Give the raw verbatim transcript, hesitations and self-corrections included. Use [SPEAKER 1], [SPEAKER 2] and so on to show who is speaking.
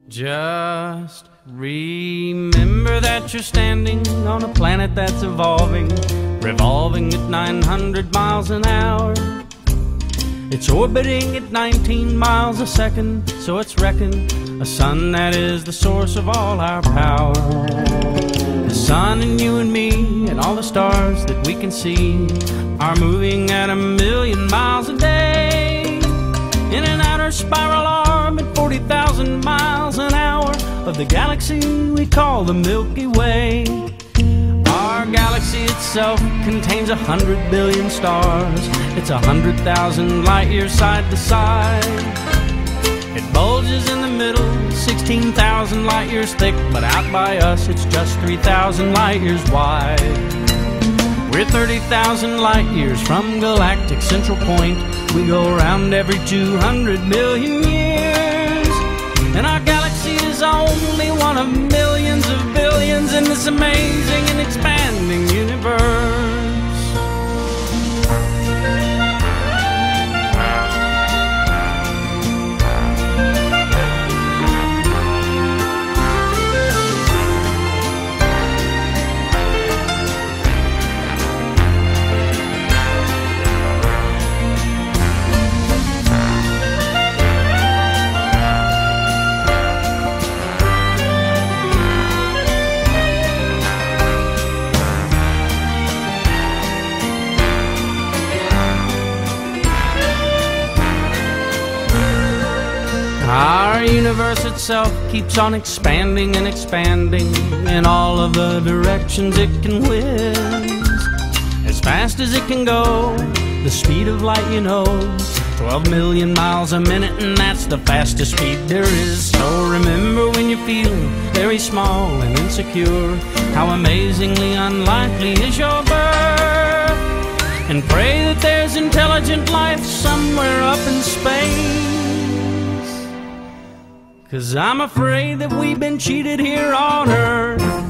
[SPEAKER 1] Just remember that you're standing on a planet that's evolving, revolving at nine hundred miles an hour. It's orbiting at nineteen miles a second, so it's reckoned a sun that is the source of all our power. The sun and you and me and all the stars that we can see are moving at a million miles a day in an outer spiral arm at forty thousand miles an hour of the galaxy we call the Milky Way. Our galaxy itself contains a hundred billion stars. It's a hundred thousand light years side to side. It bulges in the middle, sixteen thousand light years thick, but out by us it's just three thousand light years wide. We're thirty thousand light years from galactic central point. We go around every two hundred million years, and our galaxy is only one of millions of billions in this amazing and expanding universe. Our universe itself keeps on expanding and expanding in all of the directions it can whiz. As fast as it can go, the speed of light, you know, twelve million miles a minute, and that's the fastest speed there is. So remember when you feel very small and insecure, how amazingly unlikely is your birth, and pray that there's intelligent life somewhere up in space. 'Cause I'm afraid that we've been cheated here on Earth.